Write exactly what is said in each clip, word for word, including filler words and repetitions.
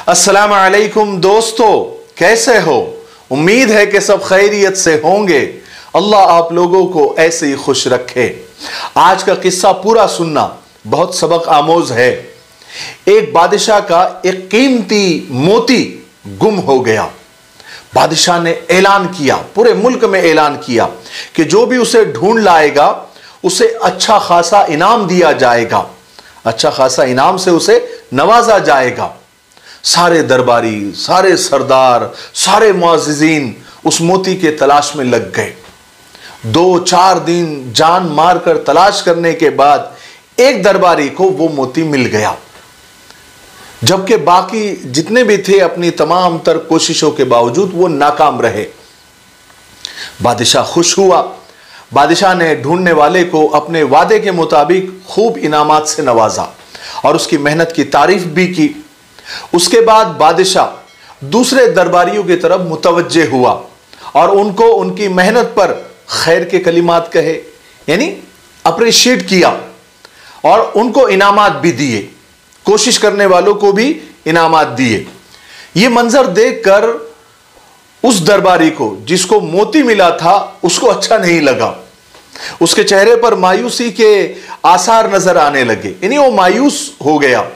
अस्सलाम वालेकुम दोस्तों, कैसे हो? उम्मीद है कि सब खैरियत से होंगे। अल्लाह आप लोगों को ऐसे ही खुश रखे। आज का किस्सा पूरा सुनना बहुत सबक आमोज है। एक बादशाह का एक कीमती मोती गुम हो गया। बादशाह ने ऐलान किया, पूरे मुल्क में ऐलान किया कि जो भी उसे ढूंढ लाएगा उसे अच्छा खासा इनाम दिया जाएगा, अच्छा खासा इनाम से उसे नवाजा जाएगा। सारे दरबारी, सारे सरदार, सारे मुअज़्ज़िज़ीन उस मोती के तलाश में लग गए। दो चार दिन जान मारकर तलाश करने के बाद एक दरबारी को वो मोती मिल गया, जबकि बाकी जितने भी थे अपनी तमाम तर कोशिशों के बावजूद वो नाकाम रहे। बादशाह खुश हुआ। बादशाह ने ढूंढने वाले को अपने वादे के मुताबिक खूब इनामात से नवाजा और उसकी मेहनत की तारीफ भी की। उसके बाद बादशाह दूसरे दरबारियों की तरफ मुतवज्जे हुआ और उनको उनकी मेहनत पर खैर के कलिमात कहे, यानी अप्रिशिएट किया और उनको इनामात भी दिए, कोशिश करने वालों को भी इनामात दिए। ये मंजर देखकर उस दरबारी को जिसको मोती मिला था उसको अच्छा नहीं लगा। उसके चेहरे पर मायूसी के आसार नजर आने लगे, यानी वो मायूस हो गया।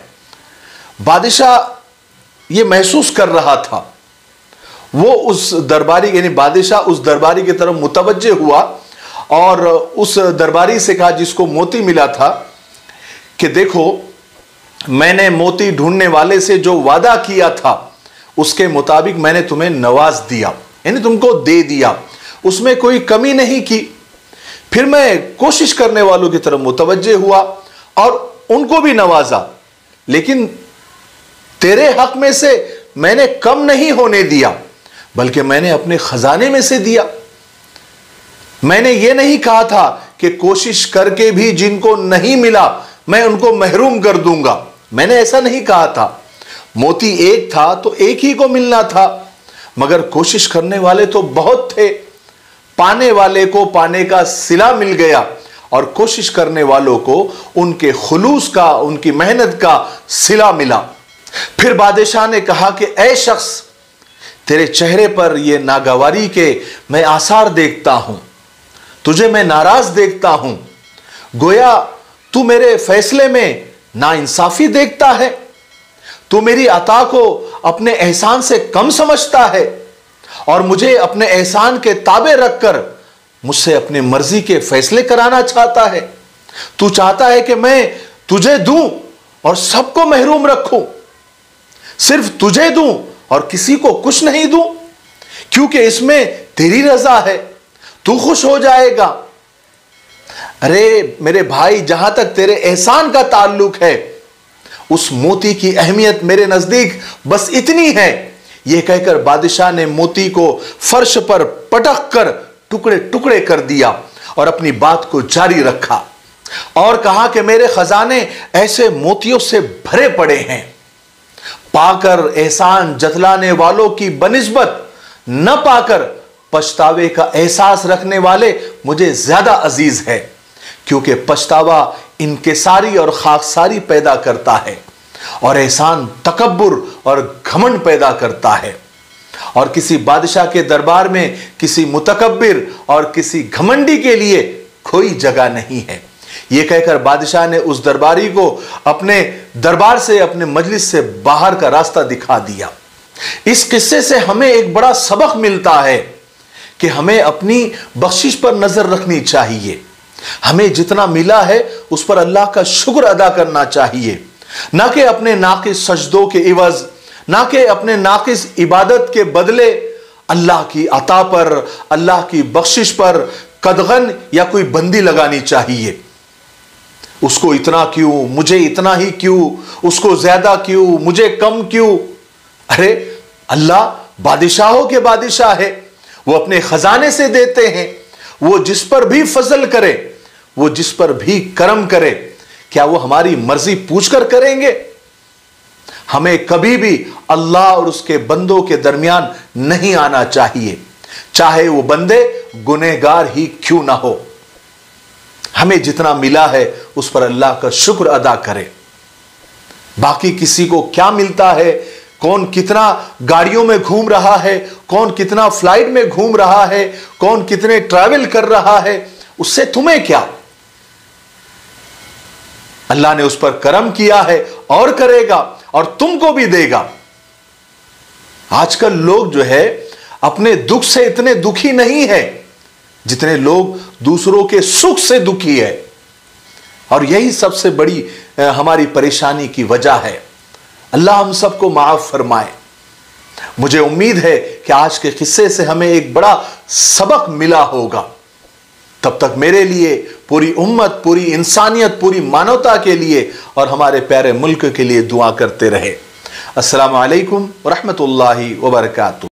बादशाह ये महसूस कर रहा था। वो उस दरबारी यानी बादशाह उस दरबारी की तरफ मुतवज्जे हुआ और उस दरबारी से कहा जिसको मोती मिला था कि देखो, मैंने मोती ढूंढने वाले से जो वादा किया था उसके मुताबिक मैंने तुम्हें नवाज दिया, यानी तुमको दे दिया, उसमें कोई कमी नहीं की। फिर मैं कोशिश करने वालों की तरफ मुतवज्जे हुआ और उनको भी नवाजा, लेकिन तेरे हक में से मैंने कम नहीं होने दिया, बल्कि मैंने अपने खजाने में से दिया। मैंने यह नहीं कहा था कि कोशिश करके भी जिनको नहीं मिला मैं उनको महरूम कर दूंगा, मैंने ऐसा नहीं कहा था। मोती एक था तो एक ही को मिलना था, मगर कोशिश करने वाले तो बहुत थे। पाने वाले को पाने का सिला मिल गया और कोशिश करने वालों को उनके खुलूस का, उनकी मेहनत का सिला मिला। फिर बादशाह ने कहा कि ऐ शख्स, तेरे चेहरे पर यह नागवारी के मैं आसार देखता हूं, तुझे मैं नाराज देखता हूं, गोया तू मेरे फैसले में नाइंसाफी देखता है, तू मेरी अता को अपने एहसान से कम समझता है और मुझे अपने एहसान के ताबे रखकर मुझसे अपनी मर्जी के फैसले कराना चाहता है। तू चाहता है कि मैं तुझे दूं और सबको महरूम रखूं, सिर्फ तुझे दूं और किसी को कुछ नहीं दूं, क्योंकि इसमें तेरी रजा है, तू खुश हो जाएगा। अरे मेरे भाई, जहां तक तेरे एहसान का ताल्लुक है, उस मोती की अहमियत मेरे नजदीक बस इतनी है। यह कहकर बादशाह ने मोती को फर्श पर पटक कर टुकड़े टुकड़े कर दिया और अपनी बात को जारी रखा और कहा कि मेरे खजाने ऐसे मोतियों से भरे पड़े हैं, पाकर एहसान जतलाने वालों की बनिस्बत न पाकर पछतावे का एहसास रखने वाले मुझे ज्यादा अजीज है, क्योंकि पछतावा इनकिसारी और खाकसारी पैदा करता है और एहसान तकब्बुर और घमंड पैदा करता है। और किसी बादशाह के दरबार में किसी मुतकब्बिर और किसी घमंडी के लिए कोई जगह नहीं है। यह कहकर बादशाह ने उस दरबारी को अपने दरबार से, अपने मजलिस से बाहर का रास्ता दिखा दिया। इस किस्से से हमें एक बड़ा सबक मिलता है कि हमें अपनी बख्शिश पर नजर रखनी चाहिए। हमें जितना मिला है उस पर अल्लाह का शुक्र अदा करना चाहिए, ना कि अपने नाकिस सजदों के इवज, ना कि अपने नाकिस इबादत के बदले अल्लाह की अता पर, अल्लाह की बख्शिश पर कदगन या कोई बंदी लगानी चाहिए। उसको इतना क्यों, मुझे इतना ही क्यों, उसको ज्यादा क्यों, मुझे कम क्यों। अरे अल्लाह बादशाहों के बादशाह है, वो अपने खजाने से देते हैं। वो जिस पर भी फजल करे, वो जिस पर भी करम करे, क्या वो हमारी मर्जी पूछकर करेंगे? हमें कभी भी अल्लाह और उसके बंदों के दरमियान नहीं आना चाहिए, चाहे वो बंदे गुनहगार ही क्यों ना हो। हमें जितना मिला है उस पर अल्लाह का शुक्र अदा करें। बाकी किसी को क्या मिलता है, कौन कितना गाड़ियों में घूम रहा है, कौन कितना फ्लाइट में घूम रहा है, कौन कितने ट्रैवल कर रहा है, उससे तुम्हें क्या? अल्लाह ने उस पर करम किया है और करेगा और तुमको भी देगा। आजकल लोग जो है अपने दुख से इतने दुखी नहीं है जितने लोग दूसरों के सुख से दुखी है, और यही सबसे बड़ी हमारी परेशानी की वजह है। अल्लाह हम सबको माफ फरमाए। मुझे उम्मीद है कि आज के किस्से से हमें एक बड़ा सबक मिला होगा। तब तक मेरे लिए, पूरी उम्मत, पूरी इंसानियत, पूरी मानवता के लिए और हमारे प्यारे मुल्क के लिए दुआ करते रहे। अस्सलामु अलैकुम व रहमतुल्लाहि व बरकातुहू।